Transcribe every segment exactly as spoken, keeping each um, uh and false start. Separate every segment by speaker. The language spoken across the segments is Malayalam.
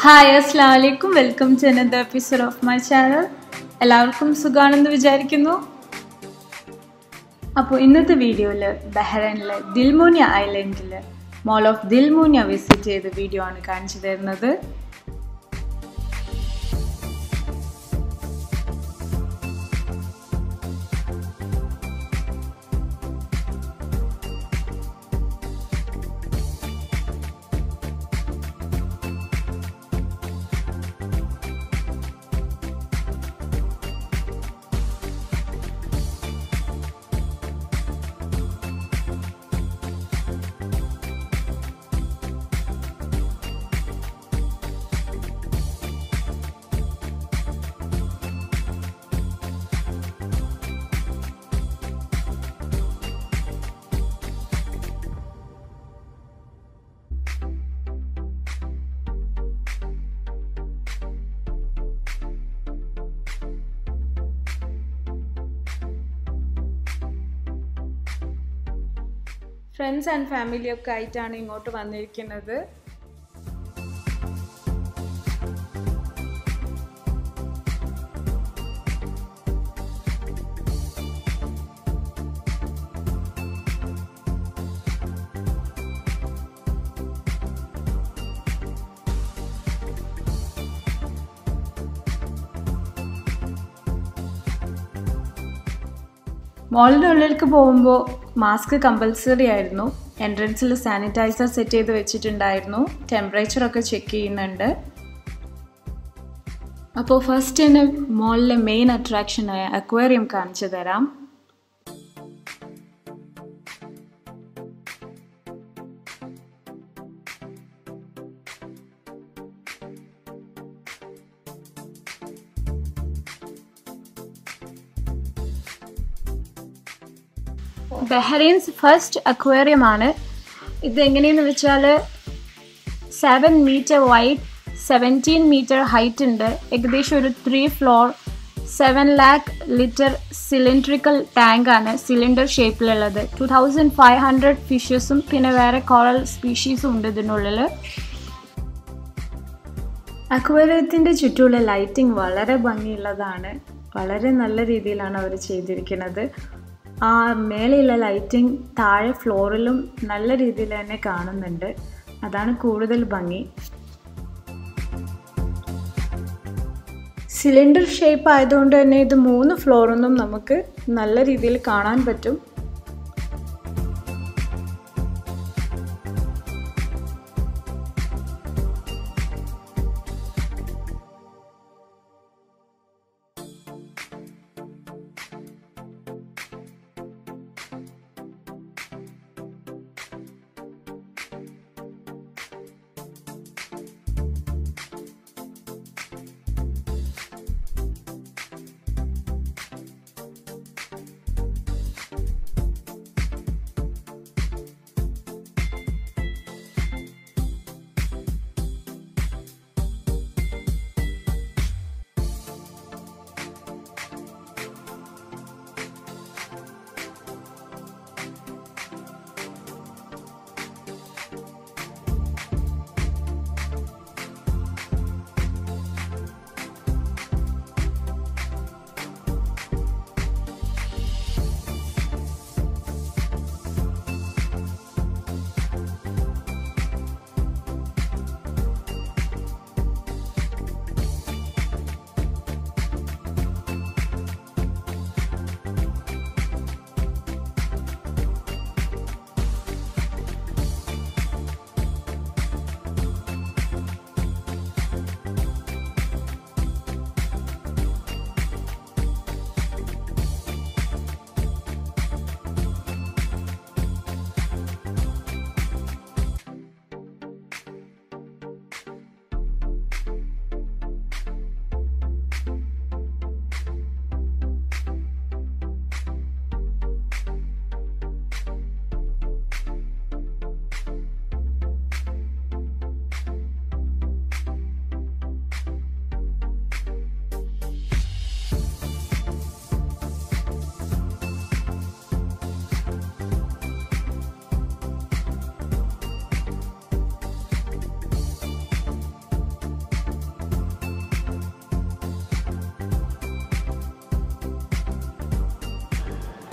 Speaker 1: Hi, assalamu alaikum. Welcome to another episode of my channel. എല്ലാവർക്കും സുഖാണെന്ന് വിചാരിക്കുന്നു. അപ്പോൾ ഇന്നത്തെ വീഡിയോയിൽ ബഹ്റൈനിലെ ദിൽമുനിയ ഐലൻഡിൽ മോൾ ഓഫ് ദിൽമുനിയ വിസിറ്റ് ചെയ്ത വീഡിയോ ആണ് കാണിച്ചു തരുന്നത്. ഫ്രണ്ട്സ് ആൻഡ് ഫാമിലി ഒക്കെ ആയിട്ടാണ് ഇങ്ങോട്ട് വന്നിരിക്കുന്നത്. മോളിൻ്റെ ഉള്ളിലേക്ക് പോകുമ്പോൾ മാസ്ക് കമ്പൽസറി ആയിരുന്നു. എൻട്രൻസിൽ സാനിറ്റൈസർ സെറ്റ് ചെയ്ത് വെച്ചിട്ടുണ്ടായിരുന്നു. ടെമ്പറേച്ചറൊക്കെ ചെക്ക് ചെയ്യുന്നുണ്ട്. അപ്പോൾ ഫസ്റ്റ് തന്നെ മോളിലെ മെയിൻ അട്രാക്ഷനായ അക്വേറിയം കാണിച്ചു തരാം. ബഹ്റൈൻസ് ഫസ്റ്റ് അക്വേറിയം ആണ് ഇത്. എങ്ങനെയെന്ന് വെച്ചാൽ seven metre wide, seventeen metre height ഉണ്ട്. ഏകദേശം ഒരു three floor, seven lakh litre cylindrical ടാങ്കാണ് സിലിണ്ടർ ഷേപ്പിലുള്ളത്. ടു തൗസൻഡ് ഫൈവ് ഹൺഡ്രഡ് ഫിഷസും പിന്നെ വേറെ കോറൽ സ്പീഷീസും ഉണ്ട് ഇതിനുള്ളിൽ. അക്വേറിയത്തിൻ്റെ ചുറ്റുമുള്ള ലൈറ്റിംഗ് വളരെ ഭംഗിയുള്ളതാണ്. വളരെ നല്ല രീതിയിലാണ് അവർ ചെയ്തിരിക്കുന്നത്. ആ മേലെയുള്ള ലൈറ്റിംഗ് താഴെ ഫ്ലോറിലും നല്ല രീതിയിൽ തന്നെ കാണുന്നുണ്ട്. അതാണ് കൂടുതൽ ഭംഗി. സിലിണ്ടർ ഷേപ്പ് ആയതുകൊണ്ട് തന്നെ ഇത് മൂന്ന് ഫ്ലോറൊന്നും നമുക്ക് നല്ല രീതിയിൽ കാണാൻ പറ്റും.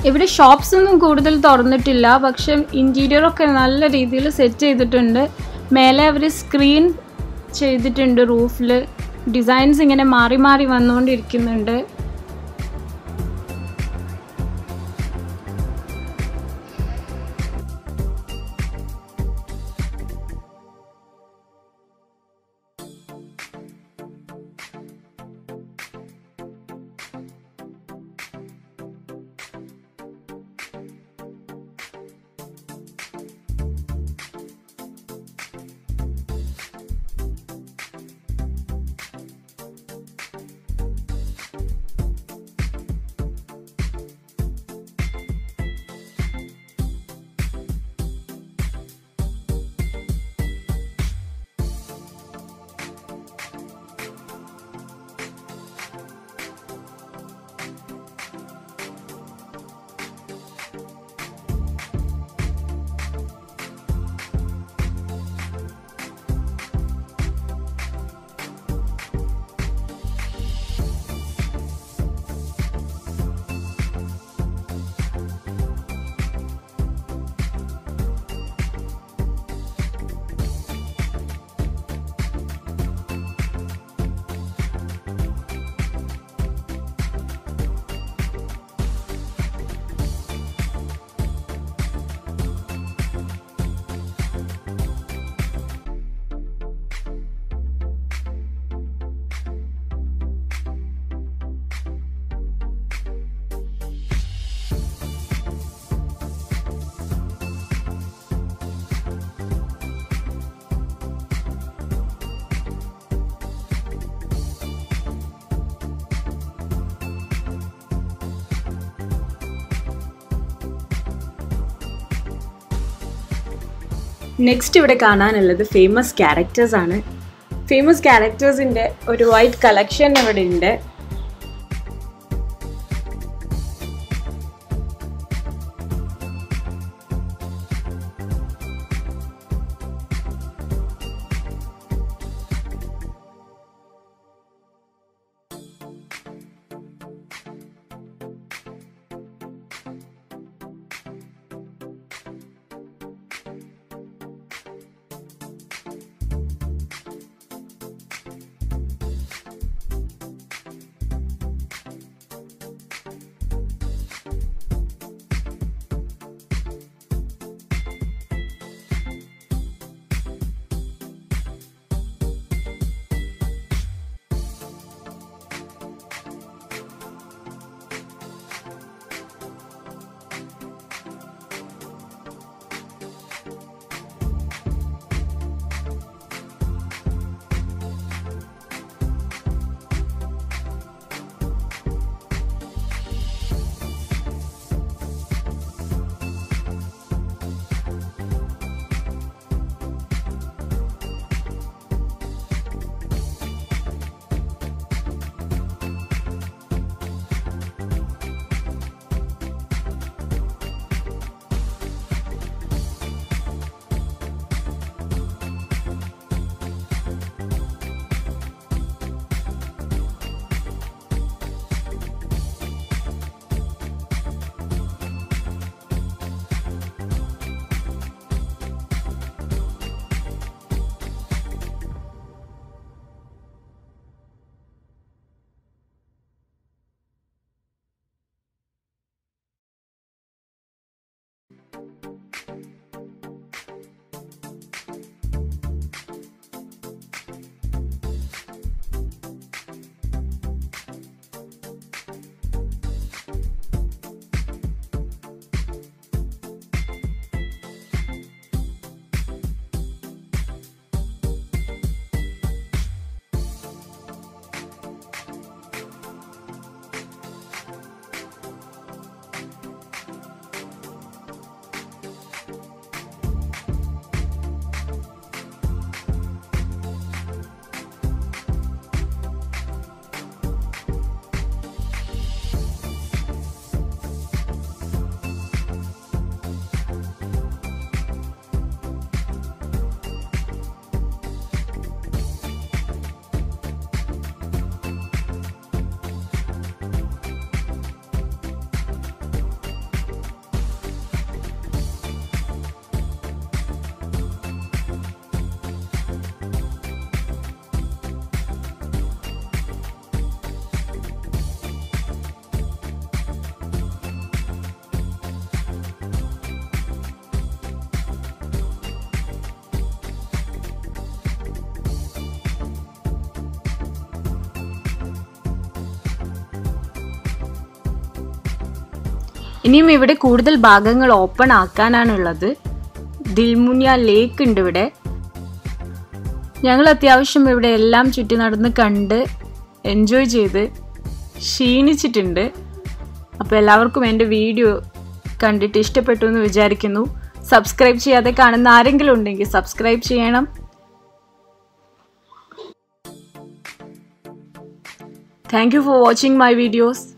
Speaker 1: ഇവിടെ ഷോപ്സ് ഒന്നും കൂടുതൽ തുറന്നിട്ടില്ല, പക്ഷെ ഇൻറ്റീരിയറൊക്കെ നല്ല രീതിയിൽ സെറ്റ് ചെയ്തിട്ടുണ്ട്. മേലെ അവർ സ്ക്രീൻ ചെയ്തിട്ടുണ്ട് റൂഫിൽ. ഡിസൈൻസ് ഇങ്ങനെ മാറി മാറി വന്നുകൊണ്ടിരിക്കുന്നുണ്ട്. നെക്സ്റ്റ് ഇവിടെ കാണാനുള്ളത് ഫേമസ് ക്യാരക്ടേഴ്സ് ആണ്. ഫേമസ് ക്യാരക്ടേഴ്സിൻ്റെ ഒരു വൈറ്റ് കളക്ഷൻ ഇവിടെ ഉണ്ട്. ഇനിയും ഇവിടെ കൂടുതൽ ഭാഗങ്ങൾ ഓപ്പൺ ആക്കാനാണുള്ളത്. ദിൽമുനിയ ലേക്ക് ഉണ്ട് ഇവിടെ. ഞങ്ങൾ അത്യാവശ്യം ഇവിടെ എല്ലാം ചുറ്റി നടന്ന് കണ്ട് എൻജോയ് ചെയ്ത് ക്ഷീണിച്ചിട്ടുണ്ട്. അപ്പോൾ എല്ലാവർക്കും എൻ്റെ വീഡിയോ കണ്ടിട്ട് ഇഷ്ടപ്പെട്ടു എന്ന് വിചാരിക്കുന്നു. സബ്സ്ക്രൈബ് ചെയ്യാതെ കാണുന്ന ആരെങ്കിലും ഉണ്ടെങ്കിൽ സബ്സ്ക്രൈബ് ചെയ്യണം. Thank you for watching my videos.